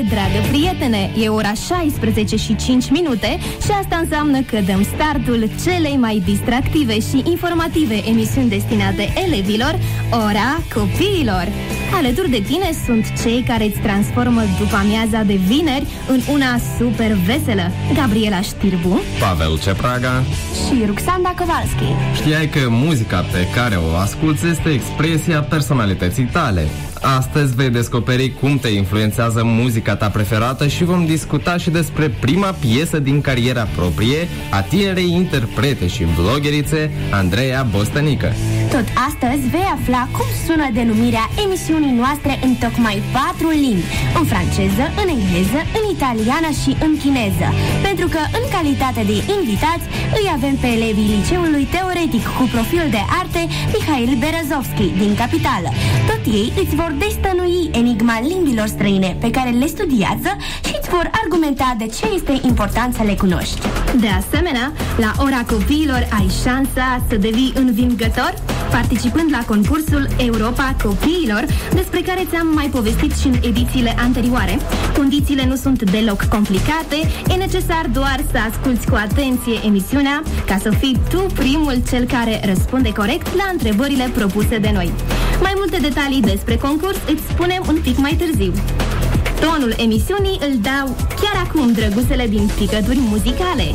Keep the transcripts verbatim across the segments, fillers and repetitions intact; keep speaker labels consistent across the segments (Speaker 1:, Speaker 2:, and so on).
Speaker 1: dragă prietene! E ora șaisprezece și cinci minute și asta înseamnă că dăm startul celei mai distractive și informative emisiuni destinate elevilor, Ora Copiilor. Alături de tine sunt cei care îți transformă după amiaza de vineri în una super veselă: Gabriela Știrbu,
Speaker 2: Pavel Cepraga
Speaker 1: și Ruxanda Kowalski.
Speaker 2: Știai că muzica pe care o asculți este expresia personalității tale? Astăzi vei descoperi cum te influențează muzica ta preferată și vom discuta și despre prima piesă din cariera proprie a tinerei interprete și vloggerițe Andreea Bostănică.
Speaker 3: Tot astăzi vei afla cum sună denumirea emisiunii noastre în tocmai patru limbi: în franceză, în engleză, în italiană și în chineză. Pentru că, în calitate de invitați, îi avem pe elevii Liceului Teoretic cu profil de arte Mihail Berezovski din Capitală. Tot ei îți vor destănui enigma limbilor străine pe care le studiază și îți vor argumenta de ce este important să le cunoști.
Speaker 1: De asemenea, la Ora Copiilor ai șansa să devii învingător participând la concursul Europa Copiilor, despre care ți-am mai povestit și în edițiile anterioare. Condițiile nu sunt deloc complicate, e necesar doar să asculți cu atenție emisiunea ca să fii tu primul cel care răspunde corect la întrebările propuse de noi. Mai multe detalii despre concurs îți spunem un pic mai târziu. Tonul emisiunii îl dau chiar acum drăguțele din picături muzicale.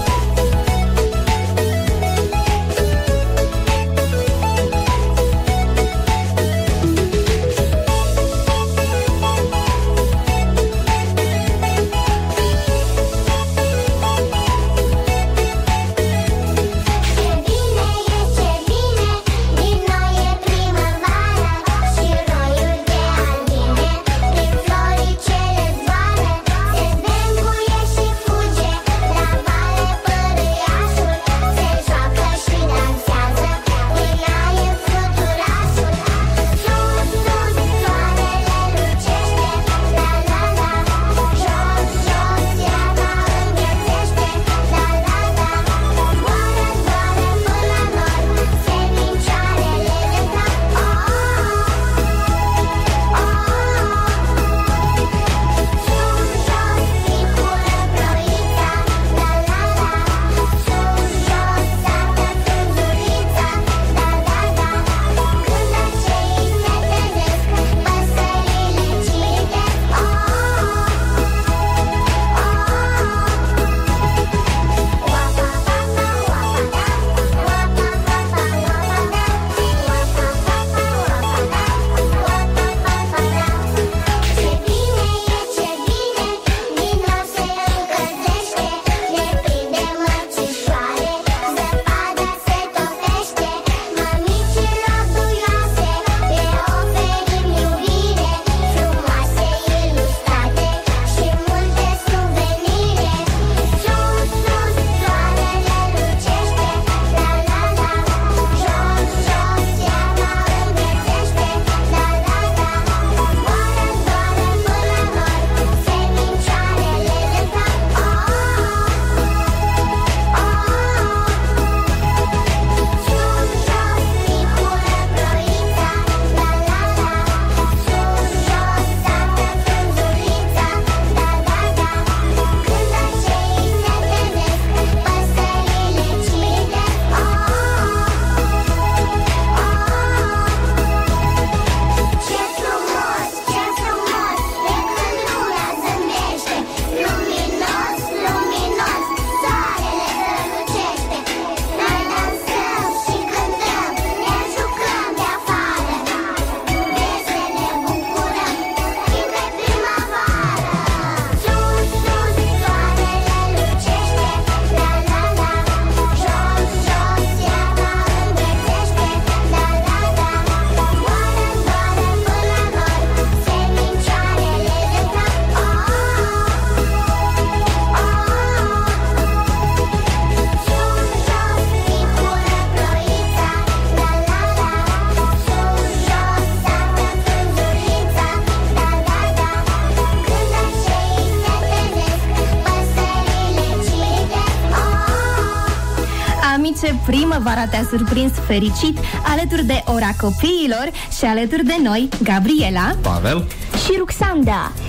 Speaker 1: ce primăvara te-a surprins fericit alături de Ora Copiilor și alături de noi, Gabriela,
Speaker 2: Pavel
Speaker 3: și Ruxanda.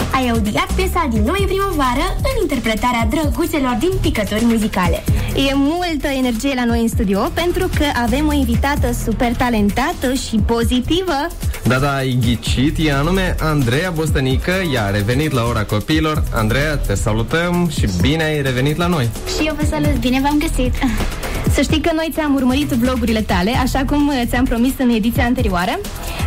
Speaker 3: Ai audiat piesa din Noi Primăvară în interpretarea drăguțelor din Picături Muzicale.
Speaker 1: E multă energie la noi în studio pentru că avem o invitată super talentată și pozitivă.
Speaker 2: Da, da, ai ghicit, e anume Andreea Bostănică, ea a revenit la Ora Copiilor. Andreea, te salutăm și bine ai revenit la noi.
Speaker 3: Și eu vă salut, bine v-am găsit.
Speaker 1: Să știi că noi ți-am urmărit vlogurile tale, așa cum ți-am promis în ediția anterioară,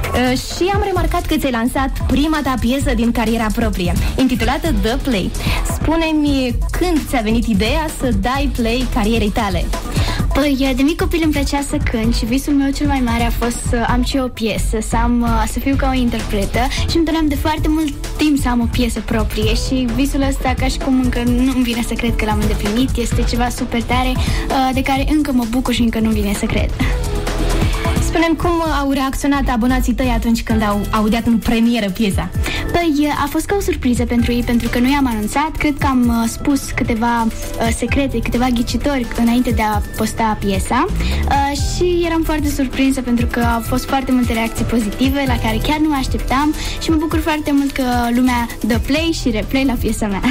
Speaker 1: și am remarcat că ți-ai lansat prima ta piesă din cariera proprie, intitulată The Play. Spune-mi, când ți-a venit ideea să dai play carierei tale?
Speaker 4: Păi, de mic copil îmi plăcea să cânt și visul meu cel mai mare a fost să am și eu o piesă, să, am, să fiu ca o interpretă și îmi doream de foarte mult timp să am o piesă proprie și visul ăsta, ca și cum încă nu-mi vine să cred că l-am îndeplinit, este ceva super tare de care încă mă bucur și încă nu-mi vine să cred.
Speaker 1: Spune-mi, cum au reacționat abonații tăi atunci când au audiat în premieră piesa?
Speaker 4: Păi, a fost ca o surpriză pentru ei, pentru că noi am anunțat, cred că am uh, spus câteva uh, secrete, câteva ghicitori înainte de a posta piesa uh, și eram foarte surprinsă pentru că au fost foarte multe reacții pozitive la care chiar nu mă așteptam și mă bucur foarte mult că lumea dă play și replay la piesa mea.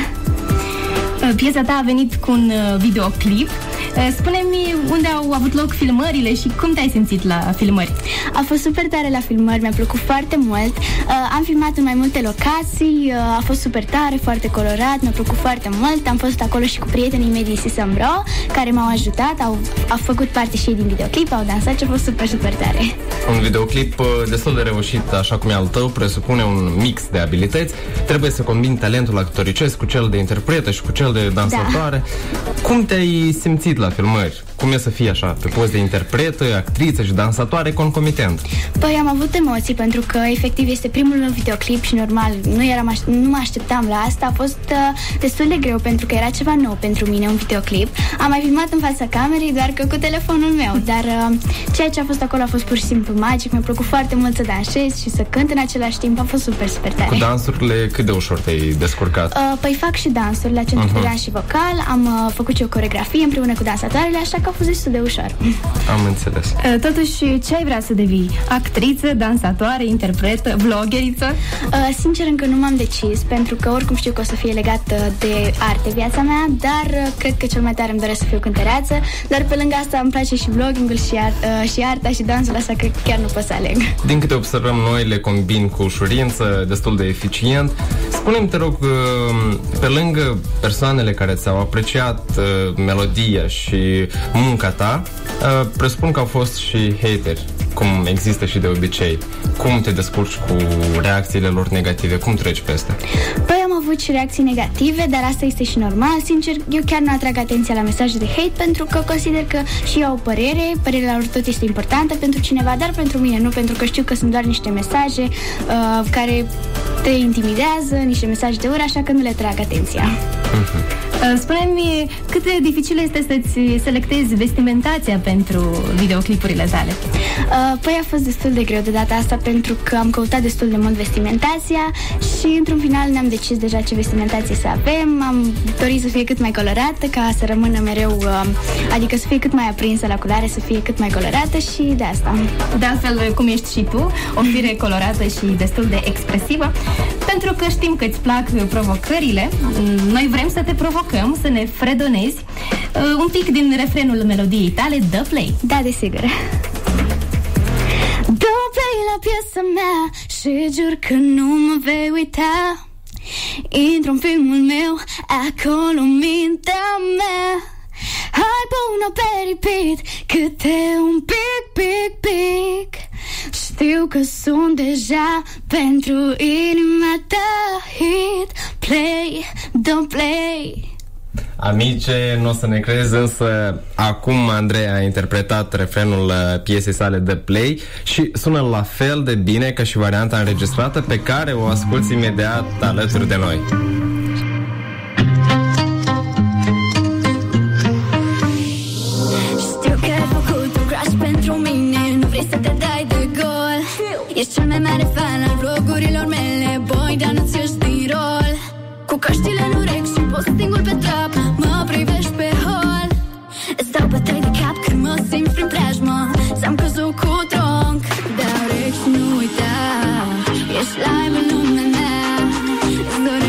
Speaker 1: Piesa ta a venit cu un videoclip. Spune-mi unde au avut loc filmările și cum te-ai simțit la filmări?
Speaker 4: A fost super tare la filmări, mi-a plăcut foarte mult. Am filmat în mai multe locații, a fost super tare, foarte colorat, mi-a plăcut foarte mult. Am fost acolo și cu prietenii mei din Sisambro, care m-au ajutat, au, au făcut parte și ei din videoclip, au dansat și a fost super, super tare.
Speaker 2: Un videoclip destul de reușit, așa cum e al tău, presupune un mix de abilități. Trebuie să combini talentul actoricesc cu cel de interpretă și cu cel de dansatoare. Da. Cum te-ai simțit la filmări? Cum e să fii așa, pe post de interpretă, actriță și dansatoare concomitent?
Speaker 4: Păi am avut emoții pentru că efectiv este primul meu videoclip și normal nu, eram aș- nu mă așteptam la asta. A fost uh, destul de greu pentru că era ceva nou pentru mine, un videoclip. Am mai filmat în fața camerei, doar că cu telefonul meu, dar uh, ceea ce a fost acolo a fost pur și simplu magic. Mi-a plăcut foarte mult să dansez și să cânt în același timp. A fost super, super tare.
Speaker 2: Cu dansurile cât de ușor te-ai descurcat?
Speaker 4: Uh, păi fac și dansuri la centru uh-huh. de dans și vocal. Am uh, făcut și o coreografie împreună cu dansatoarele, așa că a fost destul de ușor.
Speaker 2: Am înțeles.
Speaker 1: Totuși, ce ai vrea să devii? Actriță, dansatoare, interpretă, vloggeriță?
Speaker 4: Uh, sincer, încă nu m-am decis, pentru că oricum știu că o să fie legată de arte viața mea, dar uh, cred că cel mai tare îmi doresc să fiu cântăreață, dar pe lângă asta îmi place și vloggingul și, ar- uh, și arta și dansul, așa că chiar nu pot să aleg.
Speaker 2: Din câte observăm noi, le combin cu ușurință, destul de eficient. Spune-mi, te rog, uh, pe lângă persoanele care ți-au apreciat uh, melodia și munca ta, uh, presupun că au fost și hateri, cum există și de obicei. Cum te descurci cu reacțiile lor negative? Cum treci peste?
Speaker 4: Păi am avut și reacții negative, dar asta este și normal. Sincer, eu chiar nu atrag atenția la mesaje de hate pentru că consider că și eu au o părere, părerea lor tot este importantă pentru cineva, dar pentru mine nu, pentru că știu că sunt doar niște mesaje uh, care te intimidează, niște mesaje de ură, așa că nu le trag atenția.
Speaker 2: Uh-huh.
Speaker 1: Spune-mi, cât de dificil este să-ți selectezi vestimentația pentru videoclipurile tale?
Speaker 4: Uh, păi a fost destul de greu de data asta pentru că am căutat destul de mult vestimentația și într-un final ne-am decis deja ce vestimentație să avem. Am dorit să fie cât mai colorată ca să rămână mereu, uh, adică să fie cât mai aprinsă la culoare, să fie cât mai colorată și de asta.
Speaker 1: De altfel, cum ești și tu, o fire colorată și destul de expresivă, pentru că știm că îți plac provocările, noi vrem să te provocăm, să ne fredonezi uh, un pic din refrenul melodiei tale, The Play.
Speaker 4: Da, desigur. Dă play la piesa mea și jur că nu mă vei uita. Intru în filmul meu, acolo mintea mea. Hai, pune-o pe repeat, câte un pic, pic, pic. Știu că sunt deja pentru inima ta. Hit, play, don't play.
Speaker 2: Amice, nu o să ne crezi, însă acum Andreea a interpretat refrenul piesei sale The Play și sună la fel de bine ca și varianta înregistrată, pe care o asculți imediat alături de noi.
Speaker 4: Știu că ai făcut un crush pentru mine, nu vrei să te dai de gol. Ești cel mai mare fan al vlogurilor mele, boy, dar nu-ți ești din rol. Cu căștile în urechi și postingul pe trap, mă privești pe hol. Îți dau bătăi de cap când mă simt prin preajmă, s-am căzut cu tronc. Dar urechi și nu uita, ești live în lumea mea. Îți doresc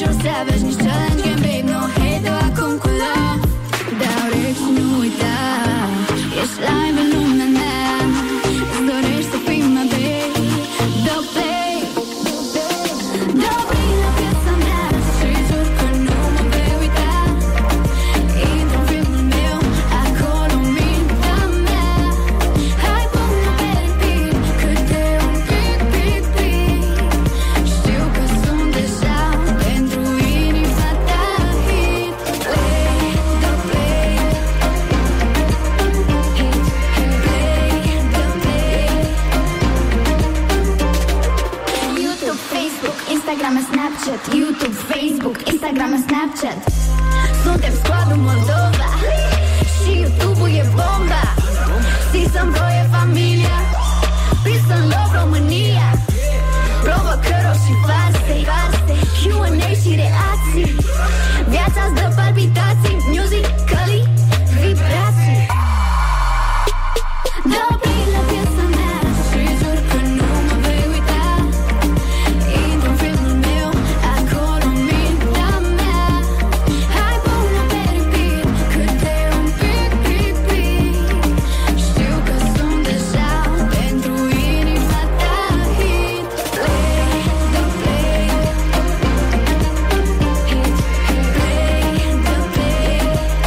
Speaker 4: You're savage, nici challenge game, babe. No hate, acum cu love. Dau rec și nu uita, ești live în lumea mea. Îți dorești să fii my babe. Dă play, dă play la piesa mea și jur că nu mă vei uita. Intru în filmul meu, acolo mintea mea. Hai până pe repeat, câte un pic, pic, pic. Știu că sunt deja pentru inima ta hit. Play, dă play, hit, play, dă play. YouTube, Facebook, Instagram, Snapchat. YouTube, Facebook, Instagram, Snapchat. Suntem squadul Moldova și YouTube-ul e bomba. Season Bro e familia, Peace and Love România. Provocări și farse, Q and A și reacții. Viața-ți dă palpitații, musically vibrații. Dă play la piesa mea și jur că nu mă vei uita. Intru în filmul meu, acolo mintea mea. Hai până pe repeat, câte un pic, pic, pic. Știu că sunt deja pentru inima ta hit. Play, dă play, hit, play, dă play.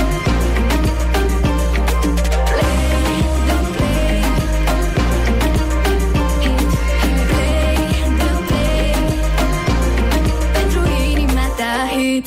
Speaker 4: Play, dă play, hit, play, dă play. Pentru inima ta hit.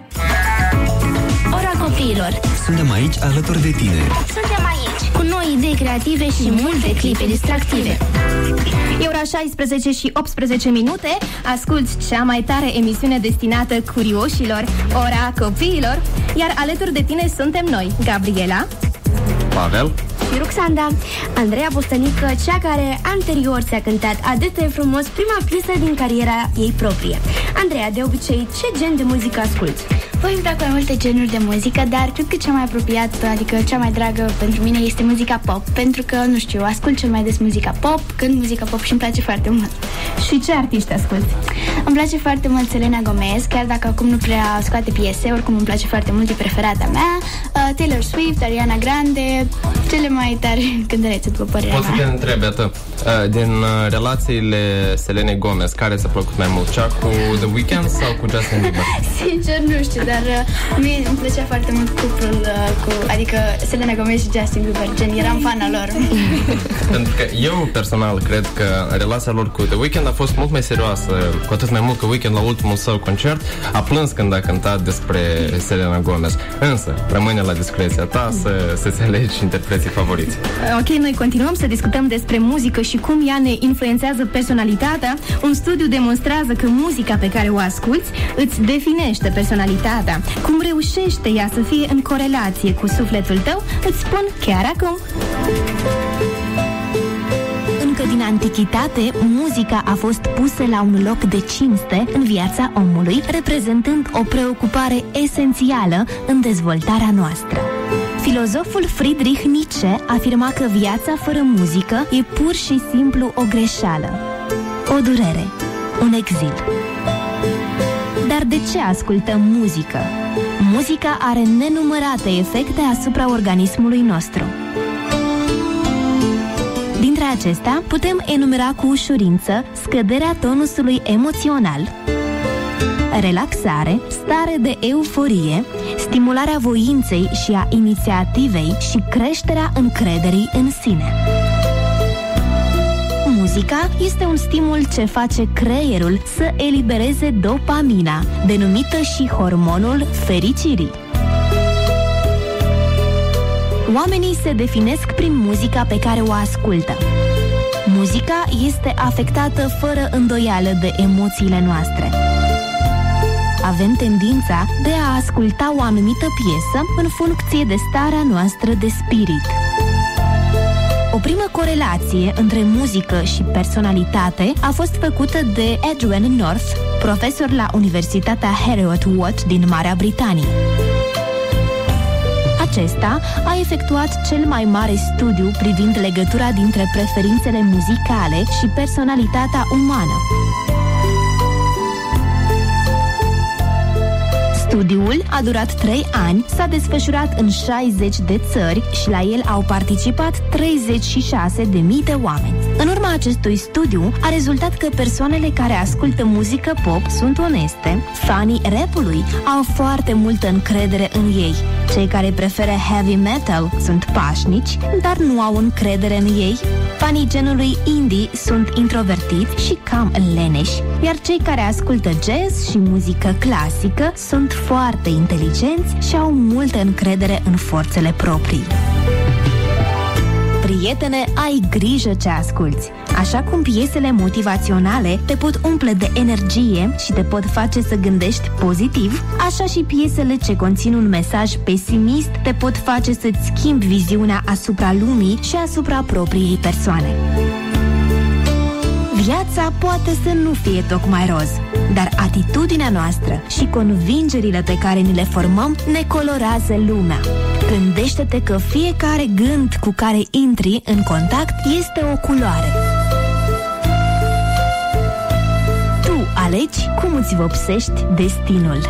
Speaker 3: Ora copiilor.
Speaker 5: Suntem aici alături de tine.
Speaker 3: Suntem aici cu noi idei creative și multe clipe distractive.
Speaker 1: E ora șaisprezece și optsprezece minute. Asculți cea mai tare emisiune destinată curioșilor, Ora Copiilor. Iar alături de tine suntem noi, Gabriela,
Speaker 2: Pavel?
Speaker 3: Și Ruxanda, Andreea Bostănică, cea care anterior ți-a cântat atât de frumos prima piesă din cariera ei proprie. Andreea, de obicei, ce gen de muzică asculti?
Speaker 4: Păi îmi plac mai multe genuri de muzică, dar cred că cea mai apropiată, adică cea mai dragă pentru mine este muzica pop. Pentru că, nu știu, ascult cel mai des muzica pop, cânt muzica pop și îmi place foarte mult.
Speaker 1: și ce artiști asculti?
Speaker 4: Îmi place foarte mult Selena Gomez, chiar dacă acum nu prea scoate piese, oricum îmi place foarte mult, e preferata mea. uh, Taylor Swift, Ariana Grande, cele mai tare cântărețe, după părerea
Speaker 2: Pot
Speaker 4: mea.
Speaker 2: să te întreb, iată, din relațiile Selene Gomez, care ți-a plăcut mai mult? Cea cu The Weeknd sau cu Justin Bieber?
Speaker 4: Sincer, nu știu, dar uh, mie îmi plăcea foarte mult cuplul uh, cu, adică Selena Gomez și Justin Bieber, gen, eram fana lor.
Speaker 2: Pentru că eu personal cred că relația lor cu The Weeknd a fost mult mai serioasă, cu atât mai mult că Weeknd la ultimul său concert a plâns când a cântat despre Selena Gomez. Însă, rămâne la discreția ta să, să-ți alegi interpreții favoriți.
Speaker 1: Ok, noi continuăm să discutăm despre muzică și cum ea ne influențează personalitatea. Un studiu demonstrează că muzica pe care o asculți îți definește personalitatea. Cum reușește ea să fie în corelație cu sufletul tău, îți spun chiar acum.
Speaker 3: Încă din antichitate, muzica a fost pusă la un loc de cinste în viața omului, reprezentând o preocupare esențială în dezvoltarea noastră. Filozoful Friedrich Nietzsche afirma că viața fără muzică e pur și simplu o greșeală, o durere, un exil. Dar de ce ascultăm muzică? Muzica are nenumărate efecte asupra organismului nostru. Dintre acestea, putem enumera cu ușurință scăderea tonusului emoțional, relaxare, stare de euforie, stimularea voinței și a inițiativei și creșterea încrederii în sine. Muzica este un stimul ce face creierul să elibereze dopamina, denumită și hormonul fericirii. Oamenii se definesc prin muzica pe care o ascultă. Muzica este afectată fără îndoială de emoțiile noastre. Avem tendința de a asculta o anumită piesă în funcție de starea noastră de spirit. O primă corelație între muzică și personalitate a fost făcută de Edwin North, profesor la Universitatea Heriot-Watt din Marea Britanie. Acesta a efectuat cel mai mare studiu privind legătura dintre preferințele muzicale și personalitatea umană.
Speaker 1: Studiul a durat trei ani, s-a desfășurat în șaizeci de țări și la el au participat treizeci și șase de mii de oameni. În urma acestui studiu a rezultat că persoanele care ascultă muzică pop sunt oneste, fanii rap-ului au foarte multă încredere în ei, cei care preferă heavy metal sunt pașnici, dar nu au încredere în ei, fanii genului indie sunt introvertiți și cam leneși, iar cei care ascultă jazz și muzică clasică sunt foarte inteligenți și au multă încredere în forțele proprii. Prietene, ai grijă ce asculți. Așa cum piesele motivaționale te pot umple de energie și te pot face să gândești pozitiv, așa și piesele ce conțin un mesaj pesimist te pot face să-ți schimbi viziunea asupra lumii și asupra propriei persoane. Viața poate să nu fie tocmai roz, dar atitudinea noastră și convingerile pe care ni le formăm ne colorează lumea. Gândește-te că fiecare gând cu care intri în contact este o culoare. Tu alegi cum îți vopsești destinul.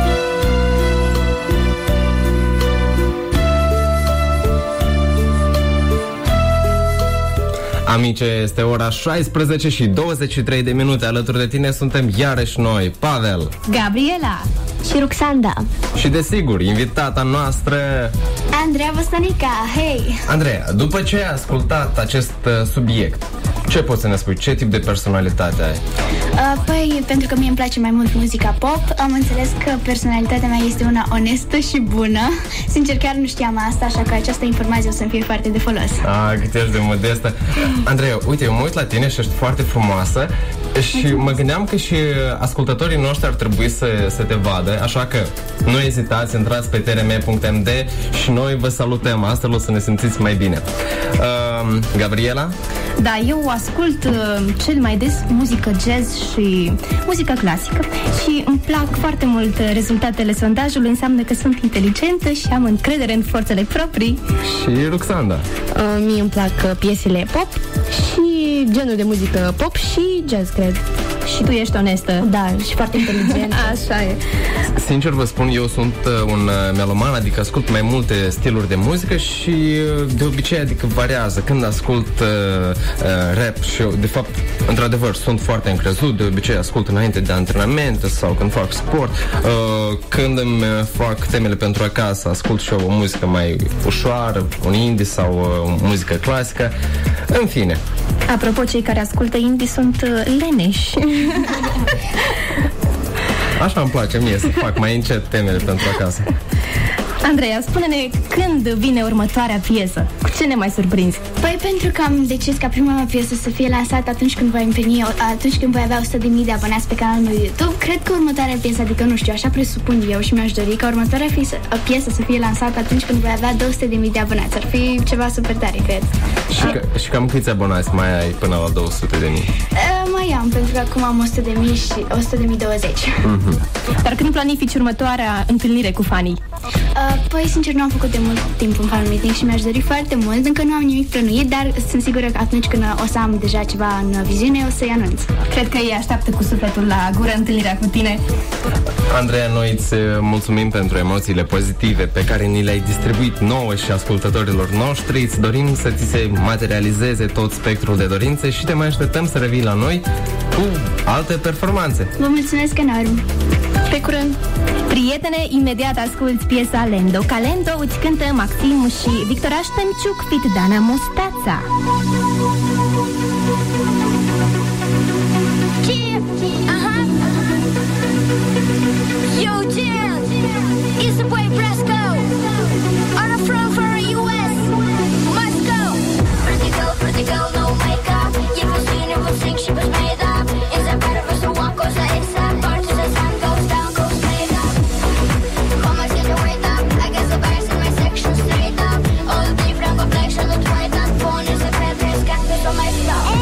Speaker 2: Amice, este ora șaisprezece și douăzeci și trei de minute. Alături de tine suntem iarăși noi, Pavel,
Speaker 1: Gabriela
Speaker 3: și Ruxanda.
Speaker 2: Și desigur, invitata noastră
Speaker 4: Andreea Văstănica, hei!
Speaker 2: Andreea, după ce ai ascultat acest uh, subiect, ce poți să ne spui? Ce tip de personalitate ai?
Speaker 4: Uh, păi, pentru că mie îmi place mai mult muzica pop, am înțeles că personalitatea mea este una onestă și bună. Sincer, chiar nu știam asta, așa că această informație o să-mi fie foarte de folos.
Speaker 2: Ah, cât ești de modestă. Andreea, uite, eu mă uit la tine și ești foarte frumoasă și mulțumesc. Mă gândeam că și ascultătorii noștri ar trebui să, să te vadă, așa că nu ezitați, intrați pe t r m punct m d și noi vă salutăm. Astfel o să ne simțiți mai bine. Uh, Gabriela?
Speaker 1: Da, eu ascult uh, cel mai des muzică jazz și muzică clasică și îmi plac foarte mult rezultatele sondajului, înseamnă că sunt inteligentă și am încredere în forțele proprii.
Speaker 2: Și Ruxanda?
Speaker 3: Uh, mie îmi plac uh, piesele pop și genul de muzică pop și jazz, cred.
Speaker 1: Și tu ești onestă.
Speaker 3: Da, și foarte inteligentă.
Speaker 1: Așa e.
Speaker 2: Sincer vă spun, eu sunt un meloman, adică ascult mai multe stiluri de muzică și de obicei, adică variază. Când ascult uh, uh, rap și eu, de fapt, într-adevăr, sunt foarte încrezut, de obicei ascult înainte de antrenamente sau când fac sport. Uh, când îmi fac temele pentru acasă, ascult și eu o muzică mai ușoară, un indie sau uh, muzică clasică. În fine.
Speaker 1: Apropo, cei care ascultă indie sunt uh, leneși.
Speaker 2: Așa îmi place mie să fac mai încet temele pentru acasă.
Speaker 1: Andreea, spune-ne când vine următoarea piesă. Cu ce ne mai surprinzi?
Speaker 4: Păi pentru că am decis ca prima mea piesă să fie lansată atunci când voi împlini, atunci când voi avea o sută de mii de abonați pe canalul meu YouTube. Cred că următoarea piesă, adică nu știu, așa presupun eu și mi-aș dori ca următoarea piesă, piesă să fie lansată atunci când voi avea două sute de mii de abonați. Ar fi ceva super tare, cred.
Speaker 2: Și, că, și cam câți abonați mai ai până la două sute de mii?
Speaker 4: Uh, mai am, pentru că acum am o sută de mii și o sută de mii douăzeci.
Speaker 2: Mm-hmm.
Speaker 1: Dar când planifici următoarea întâlnire cu fanii?
Speaker 4: Uh, păi, sincer, nu am făcut de mult timp un fan meeting și mi-aș dori foarte mult. Încă nu am nimic plănuit, dar sunt sigură că atunci când o să am deja ceva în viziune, o să-i anunț.
Speaker 1: Cred că ei așteaptă cu sufletul la gură întâlnirea cu tine.
Speaker 2: Andreea, noi îți mulțumim pentru emoțiile pozitive pe care ni le-ai distribuit nouă și ascultătorilor noștri. Îți dorim să ți se materializeze tot spectrul de dorințe și te mai așteptăm să revii la noi cu alte performanțe.
Speaker 4: Vă mulțumesc enorm!
Speaker 1: Pe curând! Prietene, imediat asculți piesa Lendo. Ca Lendo îți cântă Maxim și Victor Aștemciuc fit Dana Mustața.
Speaker 6: All the different complexion, the twenty and phone is a bad risk, and so my style.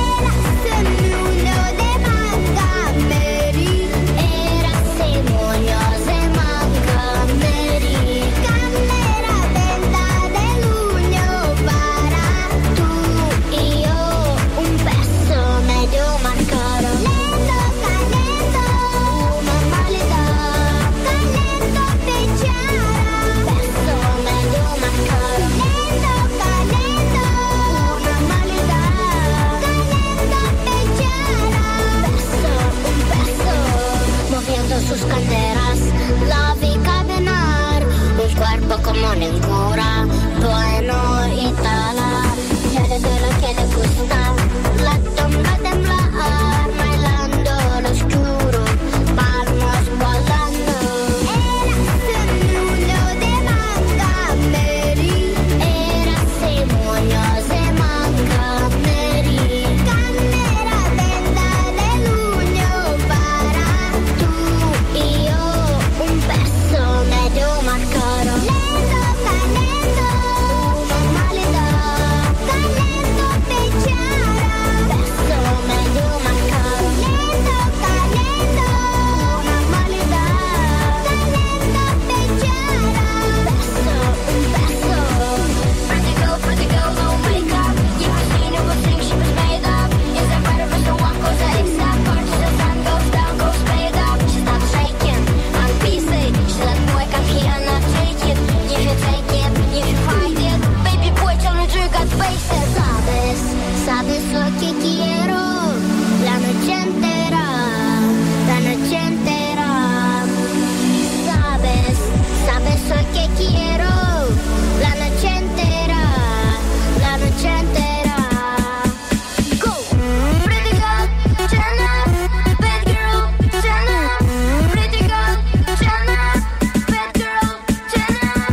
Speaker 6: limone ancora, bueno y tala. Chiede de lo quiere gustar, la tembla temblar, bailando al oscuro, palmas volando. Era semuño de manga, Mary. Era semuño de manga, Mary. Camera venda de luño para tú y yo, un beso medio más caro. Lento, calento, normalidad. Calento, pechara, beso medio más caro. Lento, calento, normalidad. Calento, pechara, beso, un beso. Pretty girl, pretty girl, no makeup. You can see no one think she was made up. Is that better for the one goes that it's not part to the sun goes down, goes straight up. She stopped shaking, on P C. She let boy come here and not take it. If you take it, if you fight it, baby boy, tell me you got faces. Sabes, sabes lo que quiero. La noche entera, la noche entera. Sabes, sabes lo que quiero. La noche entera, la noche entera. Go! Pretty girl, turn up. Bad girl, turn up. Pretty girl, turn up. Bad girl, turn up.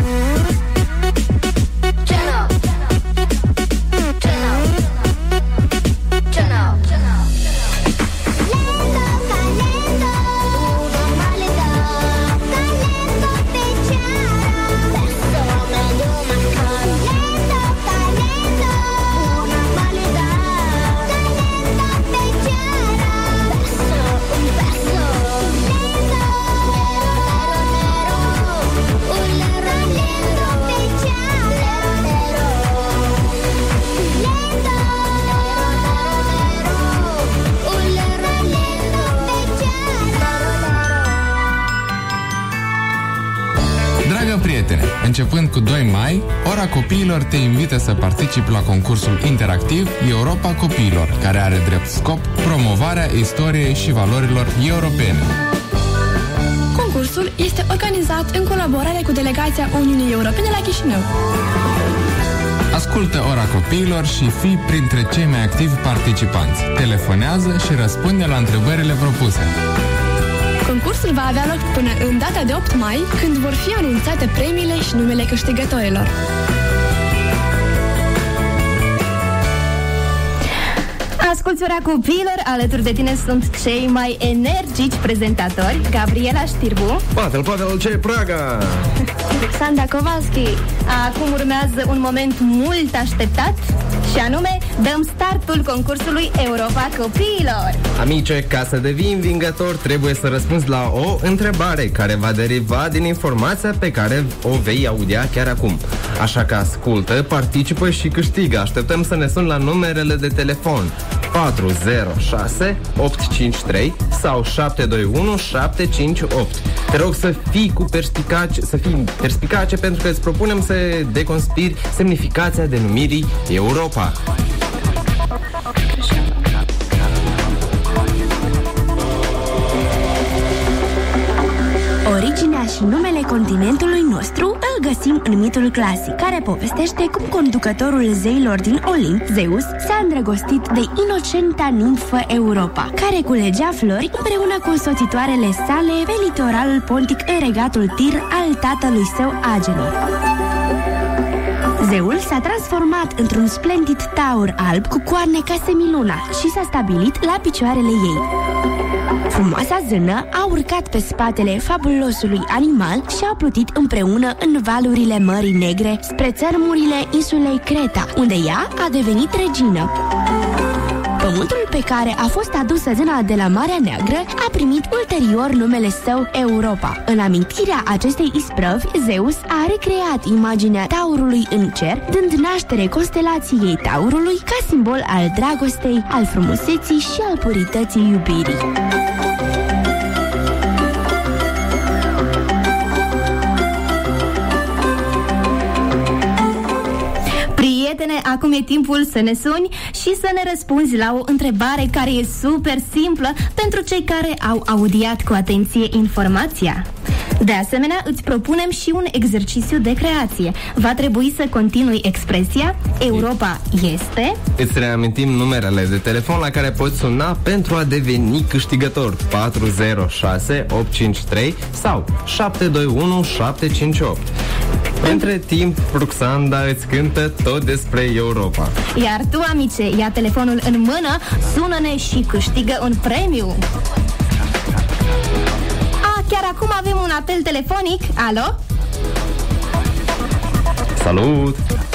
Speaker 6: Turn up. Turn up. Turn up. Turn up. Lento, calento, normalidad. Calento, pechara, beso medio más caro. Lento, calento, normalidad. Calento, pechara, beso, un beso. Lento, lero, lero, lero. Un lero, lero, pechara, lero, lero. Lento, un lero, lero, pechara,
Speaker 7: Dragă prietene, începând cu doi mai, Ora Copiilor te invită să participi la concursul interactiv Europa Copiilor, care are drept scop promovarea istoriei și valorilor europene.
Speaker 8: Concursul este organizat în colaborare cu Delegația Uniunii Europene la Chișinău.
Speaker 7: Ascultă Ora Copiilor și fii printre cei mai activi participanți. Telefonează și răspunde la întrebările propuse.
Speaker 8: Concursul va avea loc până în data de opt mai, când vor fi anunțate premiile și numele câștigătorilor.
Speaker 1: Asculți Ora Copiilor, alături de tine sunt cei mai energici prezentatori, Gabriela Știrbu,
Speaker 2: Patel, patel, ce Praga!
Speaker 1: Alexandra Kowalski. Acum urmează un moment mult așteptat, și anume dăm startul concursului Europa Copiilor.
Speaker 2: Amice, ca să devii învingător, trebuie să răspunzi la o întrebare care va deriva din informația pe care o vei audia chiar acum. Așa că ascultă, participă și câștigă. Așteptăm să ne suni la numerele de telefon patru zero șase opt cinci trei sau șapte doi unu șapte cinci opt. Te rog să fii cu perspicace, să fii perspicace, pentru că îți propunem să deconspiri semnificația denumirii Europa.
Speaker 3: Originea și numele continentului nostru îl găsim în mitul clasic, care povestește cum conducătorul zeilor din Olimp, Zeus, s-a îndrăgostit de inocenta nimfă Europa, care culegea flori împreună cu însoțitoarele sale pe litoralul pontic în regatul Tir al tatălui său Agenor. Zeul s-a transformat într-un splendid taur alb cu coarne ca semiluna și s-a stabilit la picioarele ei. Frumoasa zână a urcat pe spatele fabulosului animal și au plutit împreună în valurile Mării Negre spre țărmurile insulei Creta, unde ea a devenit regină. Pământul pe care a fost adusă zâna de la Marea Neagră a primit ulterior numele său Europa. În amintirea acestei isprăvi, Zeus a recreat imaginea taurului în cer, dând naștere constelației taurului ca simbol al dragostei, al frumuseții și al purității iubirii.
Speaker 1: Prietene, acum e timpul să ne suni și să ne răspunzi la o întrebare care e super simplă pentru cei care au audiat cu atenție informația. De asemenea, îți propunem și un exercițiu de creație. Va trebui să continui expresia Europa este.
Speaker 2: Îți reamintim numerele de telefon la care poți suna pentru a deveni câștigător: patru zero șase opt cinci trei sau șapte doi unu șapte cinci opt. Între timp, Ruxanda îți cântă tot despre Europa.
Speaker 1: Iar tu, amice, ia telefonul în mână, sună-ne și câștigă un premiu. A, chiar acum avem un apel telefonic. Alo?
Speaker 2: Salut!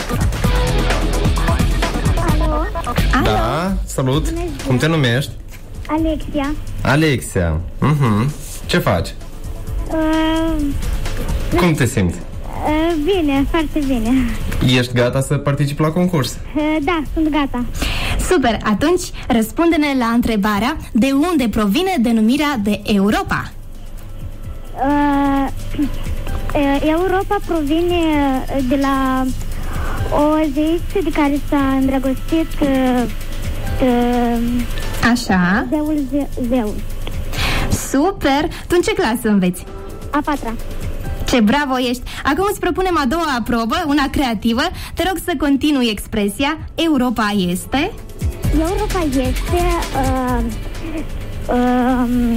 Speaker 4: Alo?
Speaker 1: Alo?
Speaker 2: Da, salut! Cum te numești?
Speaker 4: Alexia.
Speaker 2: Alexia. Uh-huh. Ce faci?
Speaker 4: Uh,
Speaker 2: Cum te simți?
Speaker 4: uh, bine, foarte bine.
Speaker 2: Ești gata să participi la concurs?
Speaker 4: Uh, da, sunt gata.
Speaker 1: Super, atunci răspunde-ne la întrebarea: de unde provine denumirea de Europa?
Speaker 4: Uh, uh, Europa provine de la o zeiță de care s-a îndrăgostit uh, uh,
Speaker 1: Așa.
Speaker 4: zeul Ze- Zeus.
Speaker 1: Super! Tu în ce clasă înveți?
Speaker 4: A patra.
Speaker 1: Ce bravo ești! Acum îți propunem a doua probă, una creativă. Te rog să continui expresia Europa este.
Speaker 4: Europa este uh, uh,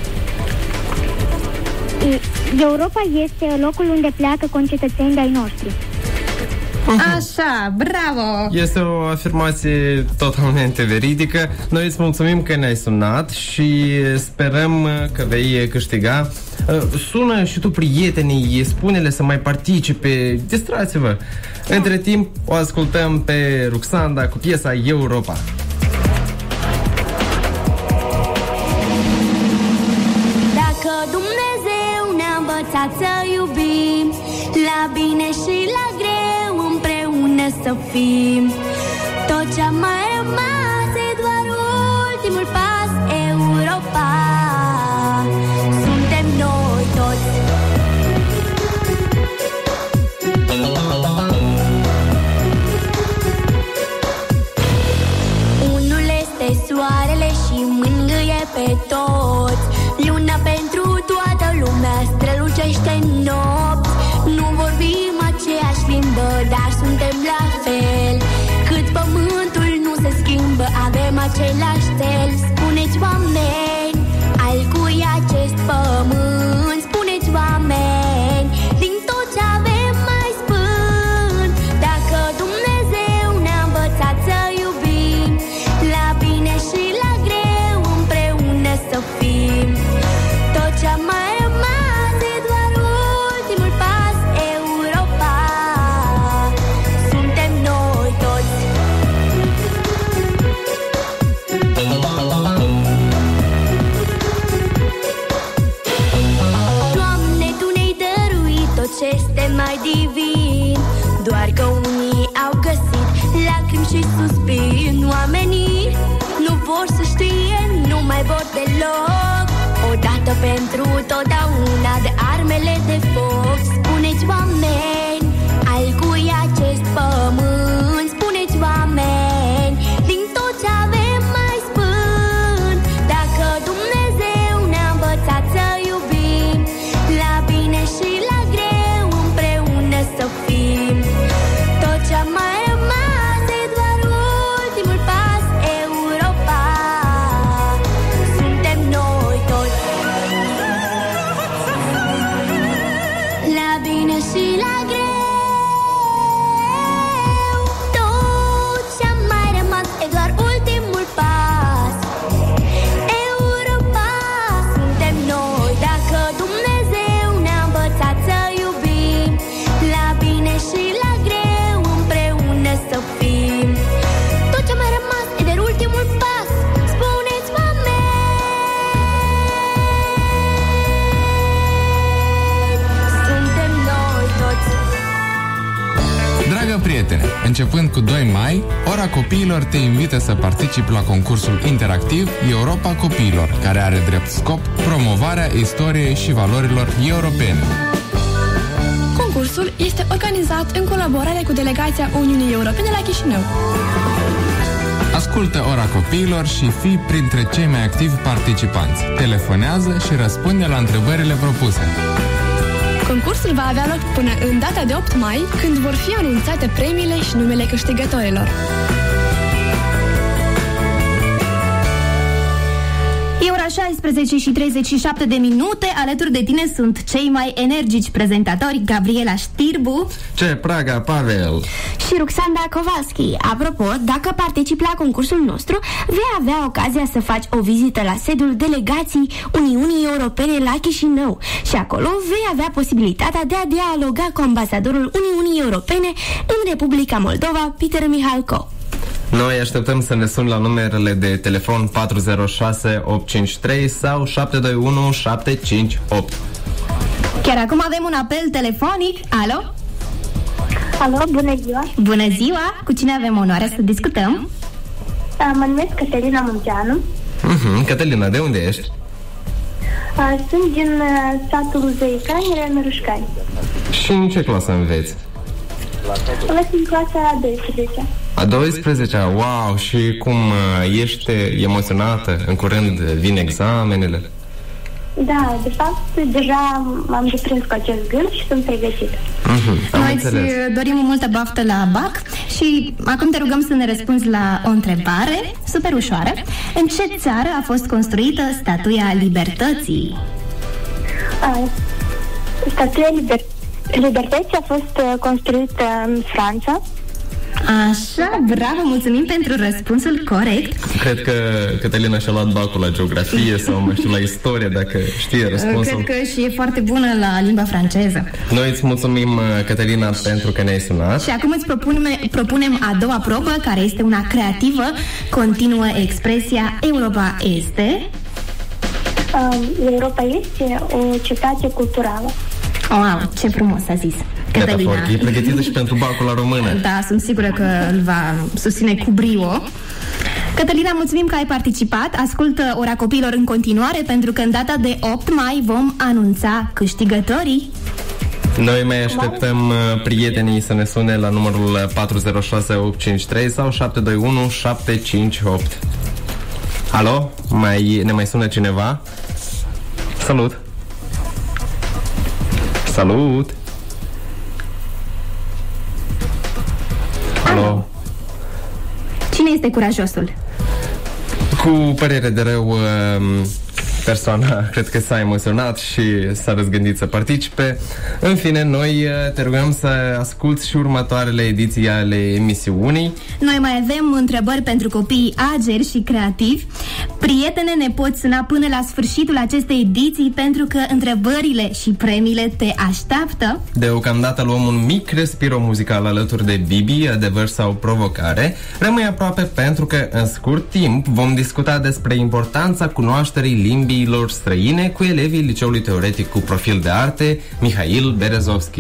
Speaker 4: Europa este locul unde pleacă concetățenii de-ai noștri.
Speaker 1: Așa, bravo!
Speaker 2: Este o afirmație totalmente veridică. Noi îți mulțumim că ne-ai sunat și sperăm că vei câștiga. Sună și tu prietenii, spune-le să mai participe, distrați-vă. Între timp, o ascultăm pe Ruxanda cu piesa Europa.
Speaker 3: Dacă Dumnezeu ne-a învățat să iubim, la bine și la greu împreună să fim, tot ce-a mai rămas e doar ultimul pas. Europa, suntem noi toți. Unul este soarele și mângâie pe toți. Luna pentru toată lumea strălucește în nopți. Nu vorbim aceeași limbă, dar suntem la fel. Cât pământul nu se schimbă, avem același cel. Spuneți, oameni, al cui acest pământ? Spuneți, oameni, din tot ce avem mai spun. Dacă Dumnezeu ne-a învățat să iubim, la bine și la greu împreună să fim, tot ce-a mai rămas e doar ultimul pas. Europa, suntem noi toți. Doamne, Tu ne-ai dăruit tot ce este mai divin, doar că unii au găsit lacrimi și suspin. Oamenii nu vor să știe, nu mai vor deloc, odată pentru totdeauna, de armele de foc. Spuneți, oameni, al cui acest pământ? Spuneți, oameni, din tot ce avem mai spun. Dacă Dumnezeu ne-a învățat să iubim, la bine și la greu împreună să fim, tot ce-a mai rămas e doar ultimul pas. Europa, suntem noi toți. La bine și la greu, tot ce-a mai rămas e doar ultimul pas. Europa, suntem noi. Dacă Dumnezeu ne-a învățat să iubim, la bine și la greu împreună să fim, tot ce mai rămas e doar ultimul pas. Spuneți, oameni, suntem noi toți.
Speaker 7: Dragă prietene, începând cu doi mai, Ora Copiilor te invită să participi la concursul interactiv Europa Copiilor, care are drept scop promovarea istoriei și valorilor europene.
Speaker 8: Concursul este organizat în colaborare cu delegația Uniunii Europene la Chișinău.
Speaker 7: Ascultă Ora Copiilor și fii printre cei mai activi participanți. Telefonează și răspunde la întrebările propuse.
Speaker 8: Concursul va avea loc până în data de opt mai, când vor fi anunțate premiile și numele câștigătorilor.
Speaker 1: E ora șaisprezece și treizeci și șapte de minute. Alături de tine sunt cei mai energici prezentatori, Gabriela Știrbu,
Speaker 2: Ce Praga, Pavel
Speaker 3: și Ruxandra Kowalski. Apropo, dacă participi la concursul nostru, vei avea ocazia să faci o vizită la sediul delegației Uniunii Europene la Chișinău și acolo vei avea posibilitatea de a dialoga cu ambasadorul Uniunii Europene în Republica Moldova, Peter Mihalko.
Speaker 2: Noi așteptăm să ne suni la numerele de telefon patru zero șase opt cinci trei sau șapte doi unu șapte cinci opt.
Speaker 1: Chiar acum avem un apel telefonic. Alo?
Speaker 9: Alo, bună ziua!
Speaker 1: Bună ziua! Cu cine avem onoarea să discutăm?
Speaker 9: Mă numesc Cătălina Munteanu.
Speaker 2: Uh-huh. Cătălina, de unde ești?
Speaker 9: Sunt din satul Zăicani, Rămărușcani.
Speaker 2: Și în ce clasă înveți?
Speaker 9: Sunt în clasa a douăsprezecea.
Speaker 2: A douăsprezecea, wow! Și cum ești emoționată? În curând vin examenele?
Speaker 9: Da, de fapt, deja m-am deprins cu acest gând și sunt pregătită.
Speaker 2: Uh-huh.
Speaker 1: Noi îți dorim o multă baftă la B A C și acum te rugăm să ne răspunzi la o întrebare super ușoară. În ce țară a fost construită Statuia Libertății?
Speaker 9: A, Statuia Liber- Libertății a fost uh, construită în Franța.
Speaker 1: Așa, bravo, mulțumim pentru răspunsul corect.
Speaker 2: Cred că Cătălina și-a luat bacul la geografie sau, mai știu, la istorie, dacă știe răspunsul.
Speaker 1: Cred că și e foarte bună la limba franceză.
Speaker 2: Noi îți mulțumim, Cătălina, pentru că ne-ai sunat.
Speaker 1: Și acum îți propunem, propunem a doua probă, care este una creativă. Continuă expresia Europa este...
Speaker 9: Uh, Europa este o cetate culturală.
Speaker 1: Wow, ce frumos a zis Cătălina.
Speaker 2: Metafor, e pregătită și pentru bacul la română.
Speaker 1: Da, sunt sigură că îl va susține cu brio. Cătălina, mulțumim că ai participat. Ascultă Ora Copiilor în continuare, pentru că în data de opt mai vom anunța câștigătorii.
Speaker 2: Noi mai așteptăm prietenii să ne sune la numărul patru zero șase opt cinci trei sau șapte doi unu șapte cinci opt. Alo? Mai, ne mai sună cineva? Salut! Salut! Alo?
Speaker 1: Cine este curajosul?
Speaker 2: Cu părere de rău, persoana cred că s-a emoționat și s-a răzgândit să participe. În fine, noi te rugăm să asculți și următoarele ediții ale emisiunii.
Speaker 1: Noi mai avem întrebări pentru copiii ageri și creativi. Prietene, ne poți suna până la sfârșitul acestei ediții, pentru că întrebările și premiile te așteaptă.
Speaker 2: Deocamdată luăm un mic respiro muzical alături de Bibi, adevăr sau provocare. Rămâi aproape, pentru că în scurt timp vom discuta despre importanța cunoașterii limbilor străine cu elevii Liceului Teoretic cu Profil de Arte Mihail Berezovski.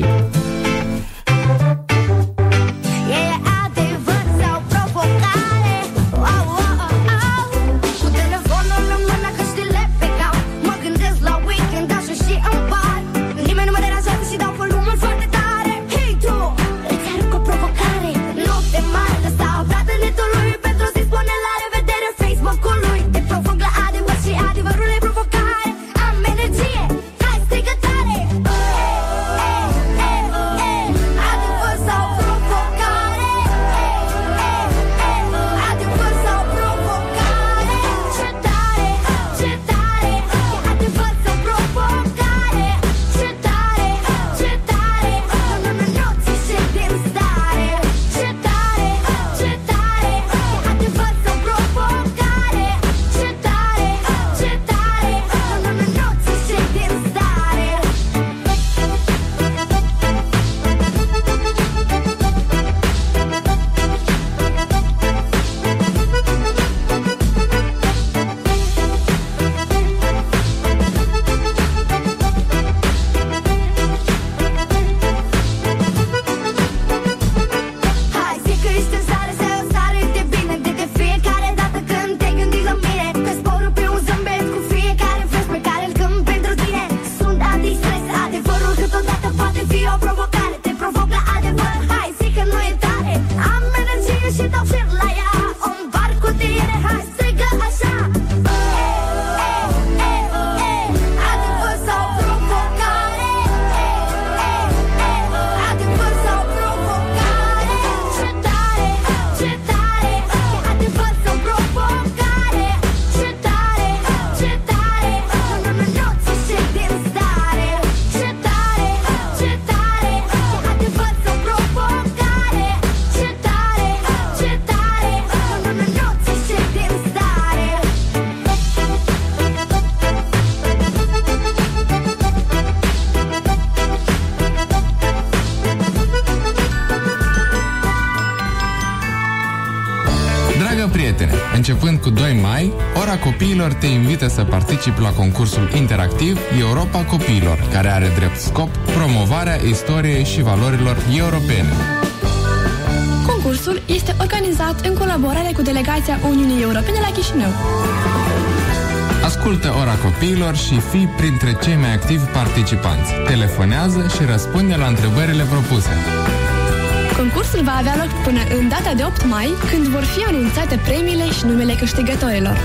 Speaker 7: Începând cu doi mai, Ora Copiilor te invită să participi la concursul interactiv Europa Copiilor, care are drept scop promovarea istoriei și valorilor europene.
Speaker 8: Concursul este organizat în colaborare cu delegația Uniunii Europene la Chișinău.
Speaker 7: Ascultă Ora Copiilor și fii printre cei mai activi participanți. Telefonează și răspunde la întrebările propuse.
Speaker 8: Concursul va avea loc până în data de opt mai, când vor fi anunțate premiile și numele câștigătorilor.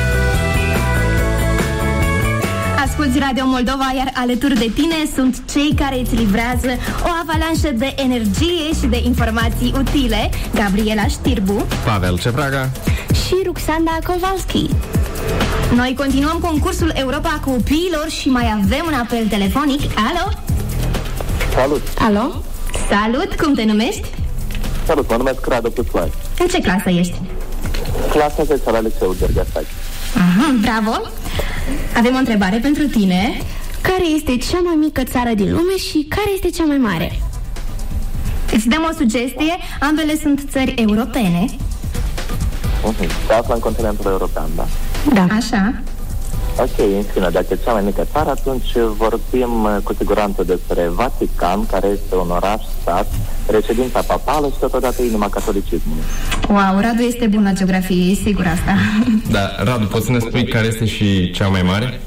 Speaker 1: Asculți Radio Moldova, iar alături de tine sunt cei care îți livrează o avalanșă de energie și de informații utile: Gabriela Știrbu,
Speaker 2: Pavel Cepraga
Speaker 3: și Ruxanda Kowalski.
Speaker 1: Noi continuăm concursul Europa Copiilor și mai avem un apel telefonic. Alo?
Speaker 10: Salut!
Speaker 1: Alo? Salut, cum te numești?
Speaker 10: Salut, mă numesc Radu Puțoai.
Speaker 1: În ce clasă ești?
Speaker 10: Clasa zece la liceu Gheorghe Asachi.
Speaker 1: Aha, bravo! Avem o întrebare pentru tine.
Speaker 3: Care este cea mai mică țară din lume și care este cea mai mare?
Speaker 1: Îți dăm o sugestie, ambele sunt țări europene.
Speaker 10: Uh-huh. Se află în continentul european, da?
Speaker 1: Da. Așa.
Speaker 10: Ok, în fine, dacă e cea mai mică țară, atunci vorbim cu siguranță despre Vatican, care este un oraș-stat, reședința papală și totodată inima catolicismului.
Speaker 1: Wow, Radu este bun la geografie, e sigur asta.
Speaker 2: Da, Radu, poți să ne spui care este și cea mai mare?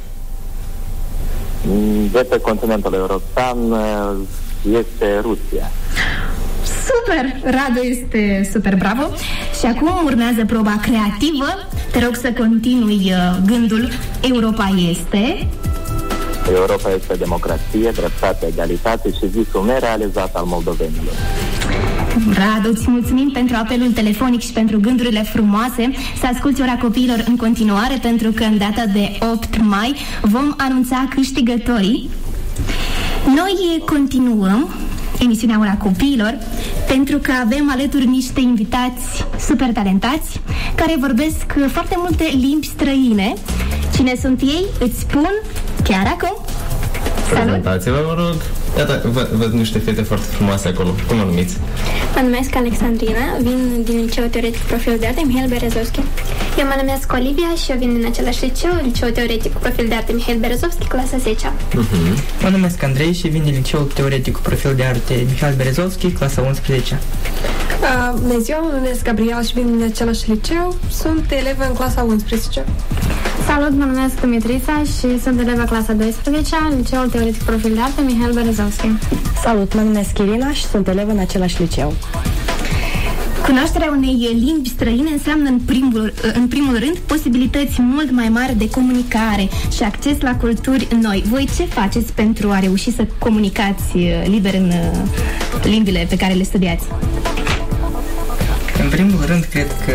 Speaker 10: De pe continentul european este Rusia.
Speaker 1: Super! Radu este super bravo. Și acum urmează proba creativă. Te rog să continui gândul. Europa este...
Speaker 10: Europa este democrație, dreptate, egalitate și visul nerealizat al moldovenilor.
Speaker 1: Radu, îți mulțumim pentru apelul telefonic și pentru gândurile frumoase. Să asculti Ora Copiilor în continuare, pentru că în data de opt mai vom anunța câștigătorii. Noi continuăm emisiunea Ora Copiilor, pentru că avem alături niște invitați super talentați care vorbesc foarte multe limbi străine. Cine sunt ei? Îți spun chiar acum.
Speaker 2: Prezentați-vă, mă rog. Iată, văd, văd niște fete foarte frumoase acolo. Cum o numiți?
Speaker 11: Mă numesc Alexandrina, vin din Liceul Teoretic Profil de Arte Mihail Berezovski.
Speaker 12: Eu mă numesc Olivia și eu vin din același liceu, Liceul Teoretic Profil de Arte Mihail Berezovski, clasa zece.
Speaker 13: Uh-huh. Mă numesc Andrei și vin din Liceul Teoretic Profil de Arte Mihail Berezovski, clasa unsprezece.
Speaker 14: Uh, bună ziua, mă numesc Gabriela și vin din același liceu. Sunt elevă în clasa unsprezece.
Speaker 15: Salut, mă numesc Dumitrița și sunt elevă clasa douăsprezece, Liceul Teoretic Profil de Arte Mihail Berezovski.
Speaker 16: Salut, mă numesc Irina și sunt elevă în același liceu.
Speaker 1: Cunoașterea unei limbi străine înseamnă în primul, în primul rând posibilități mult mai mari de comunicare și acces la culturi noi. Voi ce faceți pentru a reuși să comunicați liber în limbile pe care le studiați?
Speaker 13: În primul rând, cred că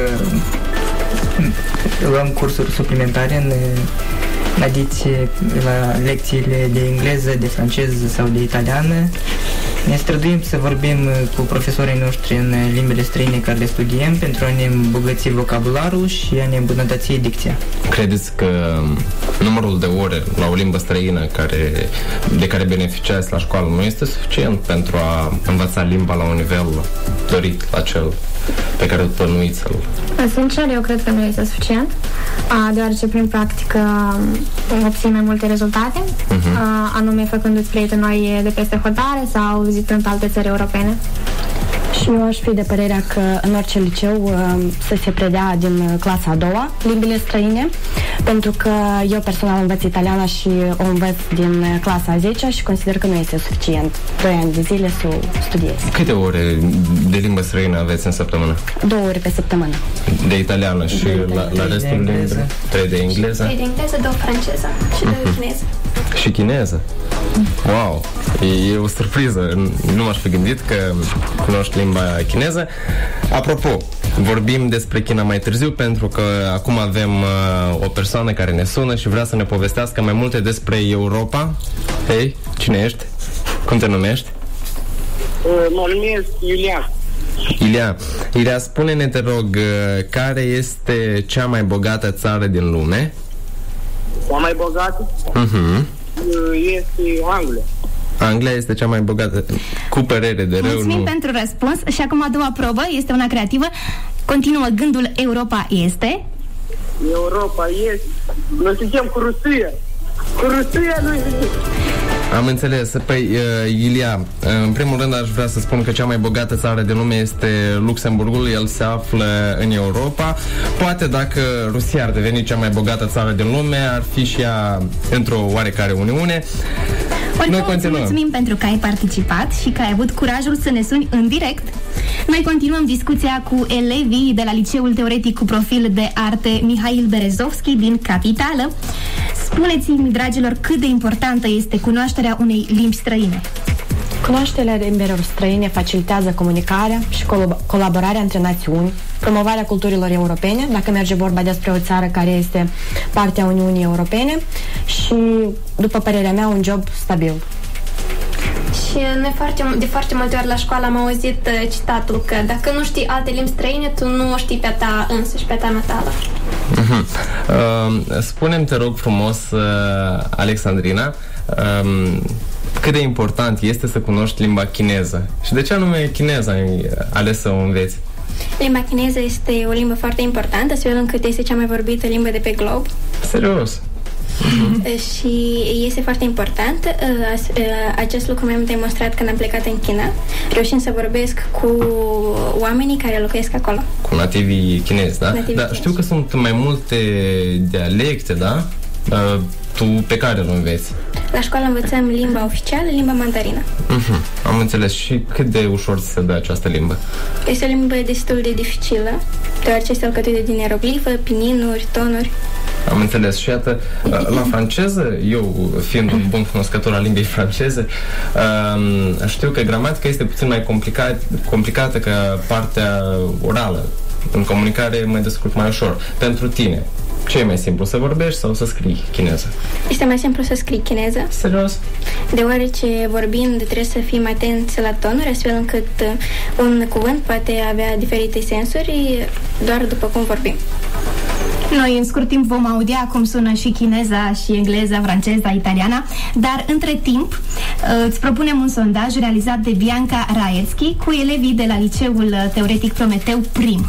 Speaker 13: luăm cursuri suplimentare în, în adiție la lecțiile de engleză, de franceză sau de italiană. Ne străduim să vorbim cu profesorii noștri în limbile străine care le studiem pentru a ne îmbogăți vocabularul și a ne îmbunătăți dicția.
Speaker 2: Credeți că numărul de ore la o limbă străină care, de care beneficiați la școală nu este suficient pentru a învăța limba la un nivel dorit, la cel pe care îl plănuiți să-l...
Speaker 15: Sincer, eu cred că nu este suficient, deoarece prin practică obții mai multe rezultate, uh-huh. anume făcându-ți prieteni noi de peste hotare sau vizitând alte țări europene.
Speaker 16: Și eu aș fi de părerea că în orice liceu să se predea din clasa a doua limbile străine, pentru că eu personal învăț italiana și o învăț din clasa a zecea și consider că nu este suficient doi ani de zile să o studiez.
Speaker 2: Câte ore de limbă străină aveți în săptămână?
Speaker 16: Două ore pe săptămână.
Speaker 2: De italiană și de la, la restul de engleză? Trei de engleză?
Speaker 12: Trei de engleză, două franceză și două uh-huh. chineză.
Speaker 2: Și chineză? Wow! E, e o surpriză. Nu m-aș fi gândit că cunoști limba chineză. Apropo, vorbim despre China mai târziu, pentru că acum avem uh, o persoană care ne sună și vrea să ne povestească mai multe despre Europa. Hei, cine ești? Cum te numești?
Speaker 17: Uh, mă numesc Iulia.
Speaker 2: Ilia, Ilia, spune-ne, te rog, care este cea mai bogată țară din lume?
Speaker 17: Cea mai bogată?
Speaker 2: Uh-huh.
Speaker 17: Este Anglia.
Speaker 2: Anglia este cea mai bogată. Cu părere de rău.
Speaker 1: Mulțumim
Speaker 2: nu...
Speaker 1: pentru răspuns. Și acum a doua probă este una creativă. Continuă gândul. Europa este...
Speaker 17: Europa Est. Noi suntem cu Rusia. Cu Rusia noi suntem.
Speaker 2: Am înțeles. Păi, uh, Ilia, în primul rând aș vrea să spun că cea mai bogată țară de lume este Luxemburgul. El se află în Europa. Poate dacă Rusia ar deveni cea mai bogată țară din lume, ar fi și ea într-o oarecare uniune.
Speaker 1: Noi continuăm. Mulțumim pentru că ai participat și că ai avut curajul să ne suni în direct. Noi continuăm discuția cu elevii de la Liceul Teoretic cu profil de arte Mihail Berezovski din Capitală. Spuneți-mi, dragilor, cât de importantă este cunoașterea unei limbi străine?
Speaker 16: Cunoașterea limbilor străine facilitează comunicarea și col- colaborarea între națiuni, promovarea culturilor europene, dacă merge vorba despre o țară care este parte a Uniunii Europene și, după părerea mea, un job stabil.
Speaker 11: Și noi foarte, de foarte multe ori la școală am auzit uh, citatul că dacă nu știi alte limbi străine, tu nu știi pe a ta însă și pe a ta natală.
Speaker 2: Uh-huh. Uh, spune-mi, te rog frumos, uh, Alexandrina, uh, cât de important este să cunoști limba chineză și de ce anume chineza ai ales să o înveți?
Speaker 11: Limba chineză este o limbă foarte importantă, astfel încât este cea mai vorbită limbă de pe glob.
Speaker 2: Serios?
Speaker 11: Uh-huh. Și este foarte important. Acest lucru mi-am demonstrat când am plecat în China, reușind să vorbesc cu oamenii care locuiesc acolo.
Speaker 2: Cu nativii chinezi, da?
Speaker 11: Nativii
Speaker 2: da,
Speaker 11: chinezi.
Speaker 2: știu că sunt mai multe dialecte, da? Uh, tu pe care îl înveți?
Speaker 11: La școală învățăm limba oficială, limba mandarină.
Speaker 2: Uh-huh. Am înțeles. Și cât de ușor ți se dă această limbă?
Speaker 11: Este o limbă destul de dificilă, deoarece este alcătuită din ieroglifă, pininuri, tonuri.
Speaker 2: Am înțeles. Și iată, la franceză, eu fiind un bun cunoscător al limbii franceze, știu că gramatica este puțin mai complicat, complicată ca partea orală. În comunicare mă descurc mai ușor. Pentru tine, ce e mai simplu, să vorbești sau să scrii chineză?
Speaker 11: Este mai simplu să scrii chineză.
Speaker 2: Serios?
Speaker 11: Deoarece vorbind trebuie să fim atenți la tonuri, astfel încât un cuvânt poate avea diferite sensuri doar după cum vorbim.
Speaker 1: Noi în scurt timp vom audia cum sună și chineza, și engleza, franceza, italiana, dar între timp îți propunem un sondaj realizat de Bianca Raetski cu elevii de la Liceul Teoretic Prometeu Prim.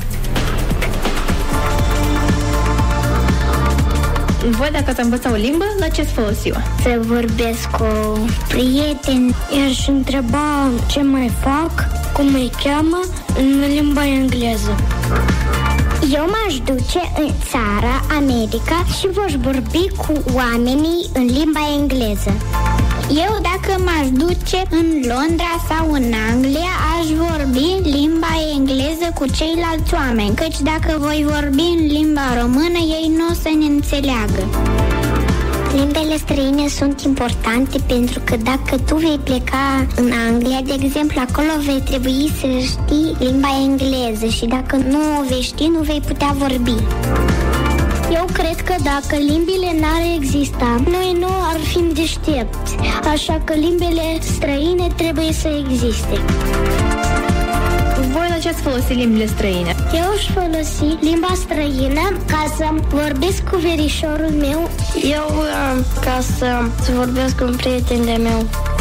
Speaker 8: Voi, dacă ați învăța o limbă, la ce-ți folosi-o?
Speaker 4: Să vorbesc cu prieteni. I-aș întreba ce mai fac, cum îi cheamă, în limba engleză.
Speaker 6: Eu m-aș duce în țara America și voi vorbi cu oamenii în limba engleză. Eu, dacă m-aș duce în Londra sau în Anglia, aș vorbi limba engleză cu ceilalți oameni, căci dacă voi vorbi în limba română, ei nu o să ne înțeleagă. Limbele străine sunt importante pentru că dacă tu vei pleca în Anglia, de exemplu, acolo vei trebui să știi limba engleză și dacă nu o vei ști, nu vei putea vorbi. Eu cred că dacă limbile n-ar exista, noi nu ar fi deștepți, așa că limbile străine trebuie să existe.
Speaker 8: Voi la ce ați folosi limbile străine?
Speaker 6: Eu aș folosi limba străină ca să vorbesc cu verișorul meu.
Speaker 4: Eu ca să, să vorbesc cu un prieten de meu.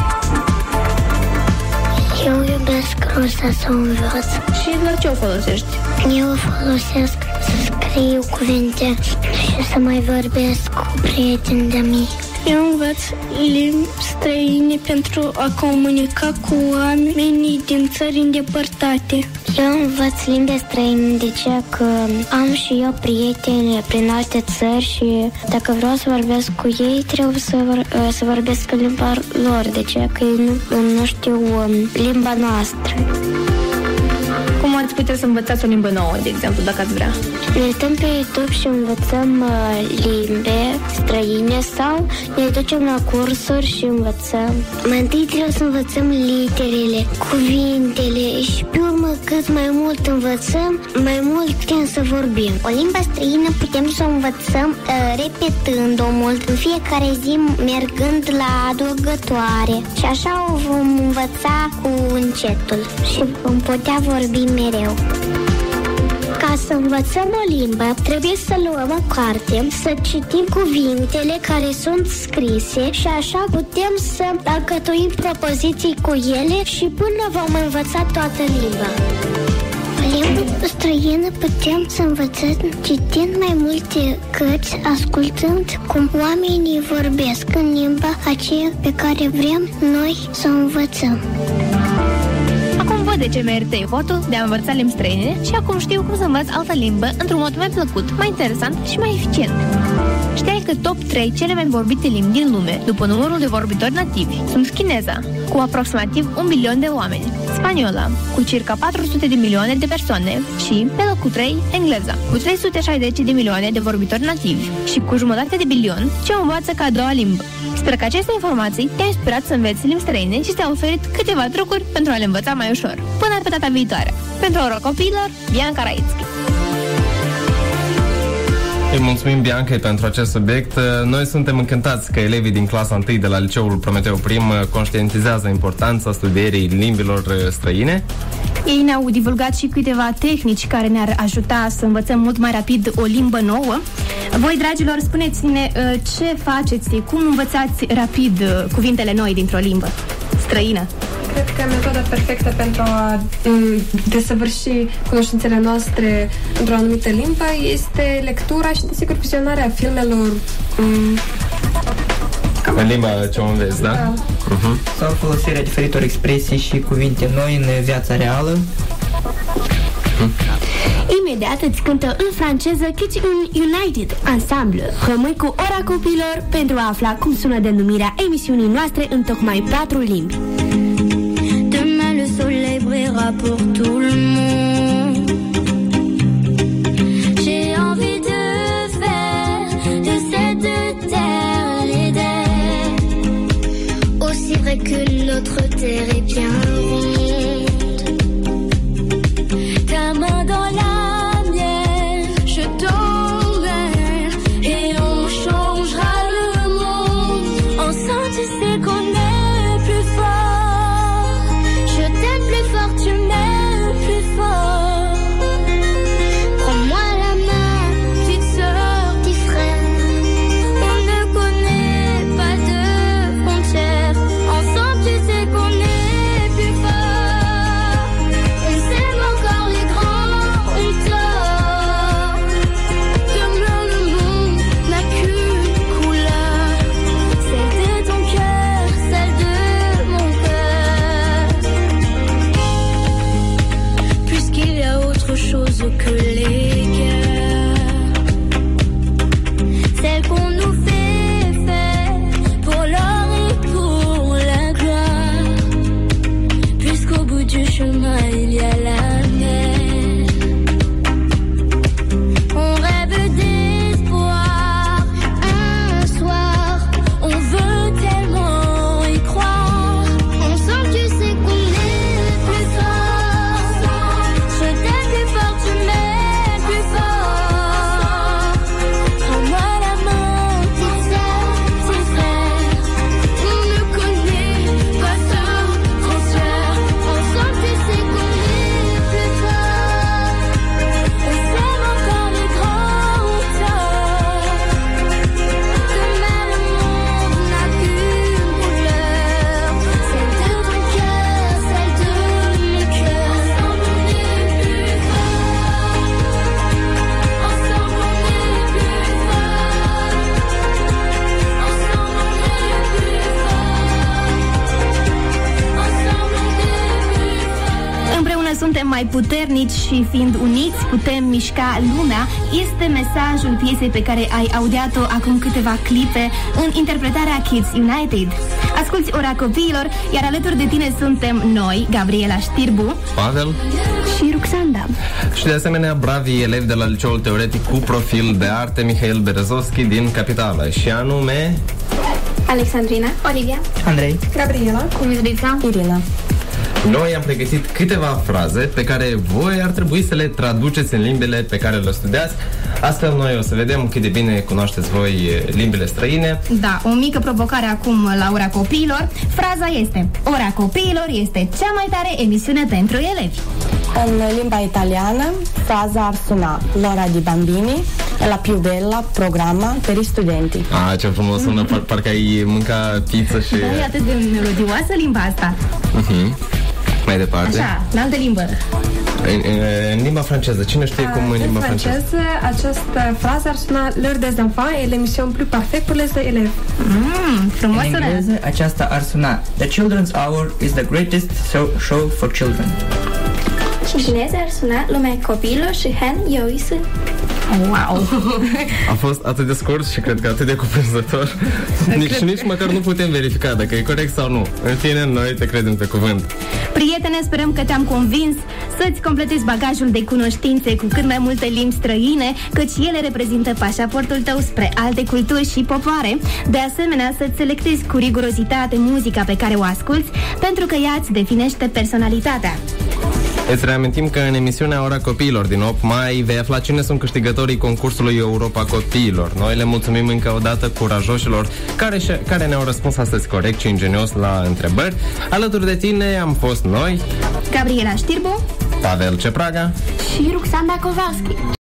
Speaker 6: Eu iubesc rusa să o învăț.
Speaker 8: Și la ce o folosești?
Speaker 6: Eu o folosesc să scriu cuvinte și să mai vorbesc cu prieteni de mei.
Speaker 4: Eu învăț limbi străine pentru a comunica cu oamenii din țări îndepărtate.
Speaker 6: Eu învăț limbi străine de ce că am și eu prieteni prin alte țări și dacă vreau să vorbesc cu ei, trebuie să, vor, să vorbesc în limba lor, de ce că ei nu, nu știu limba noastră.
Speaker 8: Cum ați putea să învățați o limbă nouă, de exemplu, dacă ați vrea?
Speaker 6: Ne stăm pe YouTube și învățăm uh, limbe străine sau ne ducem la cursuri și învățăm. Mai întâi trebuie să învățăm literele, cuvintele și pe urmă cât mai mult învățăm, mai mult putem să vorbim. O limbă străină putem să o învățăm uh, repetând-o mult, în fiecare zi mergând la adăugătoare și așa o vom învăța cu încetul și vom putea vorbi mereu. Ca să învățăm o limbă, trebuie să luăm o carte, să citim cuvintele care sunt scrise și așa putem să alcătuim propoziții cu ele și până vom învăța toată limba. O limbă străină putem să învățăm citind mai multe cărți, ascultând cum oamenii vorbesc în limba aceea pe care vrem noi să o învățăm.
Speaker 1: Acum văd de ce merită efortul de a învăța limbi străine și acum știu cum să învăț altă limbă într-un mod mai plăcut, mai interesant și mai eficient. Știai că top trei cele mai vorbite limbi din lume, după numărul de vorbitori nativi, sunt chineza, cu aproximativ un milion de oameni, spaniola, cu circa patru sute de milioane de persoane și, pe locul trei, engleza, cu trei sute șaizeci de milioane de vorbitori nativi și cu jumătate de bilion ce o învață ca a doua limbă. Sper că aceste informații te-au inspirat să înveți limbi străine și ți-au oferit câteva trucuri pentru a le învăța mai ușor. Până pe data viitoare! Pentru Ora Copiilor, Bianca Raitski.
Speaker 2: Îi mulțumim Bianca pentru acest subiect. Noi suntem încântați că elevii din clasa întâi de la Liceul Prometeu Prim conștientizează importanța studierii limbilor străine.
Speaker 1: Ei ne-au divulgat și câteva tehnici care ne-ar ajuta să învățăm mult mai rapid o limbă nouă. Voi, dragilor, spuneți-ne ce faceți, cum învățați rapid cuvintele noi dintr-o limbă străină.
Speaker 14: Cred că metoda perfectă pentru a desăvârși cunoștințele noastre într-o anumită limbă este lectura și, desigur, vizionarea filmelor um,
Speaker 2: în limba ce o înveți, da?
Speaker 14: da.
Speaker 2: Uh-huh.
Speaker 13: Sau folosirea diferitor expresii și cuvinte noi în viața reală.
Speaker 3: Imediat îți cântă în franceză Kids United Ensemble. Rămâi cu Ora Copiilor pentru a afla cum sună denumirea emisiunii noastre în tocmai patru limbi.
Speaker 6: Demain le soleil brillera pour tout le monde. J'ai envie de faire de cette terre l'idée. Aussi vrai que notre terre est bien ronde. Ta main dans la mienne, je t'emmène et on changera le monde. Ensemble, tu sais qu'on est plus fort. Je t'aime plus fort, tu m'aimes plus fort. Prends-moi la main, petite sœur, petit frère. On ne connaît pas de frontières. Ensemble, tu sais qu'on est plus fort. On s'aime encore les grands ont tort. Demain, le monde n'a qu'une couleur. Celle de ton cœur, celle de mon cœur. Puisqu'il y a autre chose que les cœurs, celle qu'on nous fait faire pour l'or et pour la gloire. Puisqu'au bout du chemin il y a la mer, on rêve d'espoir. Un soir, on veut tellement y croire. Ensemble, tu sais qu'on est plus fort. Je t'aime plus fort, tu m'aimes plus fort. Prends-moi la main, petite sœur, petit frère. On ne connaît pas ce transfert. Ensemble, tu sais qu'on est plus fort. On s'aime encore les grands ont tort. Demain, le monde n'a qu'une couleur. Celle de ton cœur, celle de mon cœur. Ensemble, on est plus fort. Ensemble, on est plus fort. Ensemble, on est plus fort. Ensemble, on est plus fort.
Speaker 1: Împreună suntem mai puternici și fiind uniți putem mișca lumea, este mesajul piesei pe care ai audiat-o acum câteva clipe în interpretarea Kids United. Asculți Ora Copiilor, iar alături de tine suntem noi, Gabriela Știrbu
Speaker 2: Pavel
Speaker 1: și Ruxanda.
Speaker 2: și de asemenea bravii elevi de la Liceul Teoretic cu profil de arte Mihail Berezovski din Capitală, și anume
Speaker 12: Alexandrina, Olivia,
Speaker 13: Andrei,
Speaker 14: Gabriela,
Speaker 15: Cumizdrița,
Speaker 16: Irina.
Speaker 2: Noi am pregătit câteva fraze pe care voi ar trebui să le traduceți în limbile pe care le studiați. Astfel noi o să vedem cât de bine cunoașteți voi limbile străine.
Speaker 1: Da, o mică provocare acum la Ora Copiilor. Fraza este: Ora Copiilor este cea mai tare emisiune pentru elevi.
Speaker 16: În limba italiană, fraza ar suna: L'ora di bambini e la più bella programma per i studenti.
Speaker 2: Ah, ce frumos sună, par- parcă ai mânca pizza și...
Speaker 1: Da, e atât de melodioasă limba asta.
Speaker 2: Uh-huh. Mai departe.
Speaker 1: Așa, în altă limbă.
Speaker 2: În, în limba franceză, cine știe cum în limba franceză?
Speaker 14: În franceză, această frază ar suna L'heure des enfants et l'émission plus parfaite pour les élèves.
Speaker 1: Mm, frumos.
Speaker 13: În engleză, aceasta ar suna The Children's Hour is the greatest show, show for children.
Speaker 11: Și în chineză ar suna Lumea copiilor și Han eu îi sunt.
Speaker 1: Wow!
Speaker 2: A fost atât de scurt și cred că atât de cuprinzător. Nici, nici măcar nu putem verifica dacă e corect sau nu. În fine, noi te credem pe cuvânt.
Speaker 1: Prietene, sperăm că te-am convins să-ți completezi bagajul de cunoștințe cu cât mai multe limbi străine, căci ele reprezintă pașaportul tău spre alte culturi și popoare. De asemenea, să-ți selectezi cu rigurozitate muzica pe care o asculți, pentru că ea îți definește personalitatea.
Speaker 2: Îți reamintim că în emisiunea Ora Copiilor din opt mai vei afla cine sunt câștigătorii concursului Europa Copiilor. Noi le mulțumim încă o dată curajoșilor care, care ne-au răspuns astăzi corect și ingenios la întrebări. Alături de tine am fost noi,
Speaker 1: Gabriela Știrbu,
Speaker 2: Pavel Cepraga
Speaker 3: și Ruxanda Kowalski.